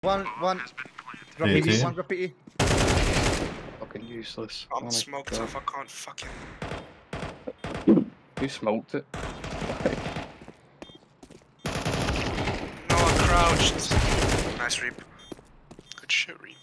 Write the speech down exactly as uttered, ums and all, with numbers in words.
One, one. Drop Yeah, P E, yeah. one drop P E. Fucking useless. I'm Oh my smoked God. off, I can't fucking... You smoked it. No, I crouched. Nice reap. Good shit, reap.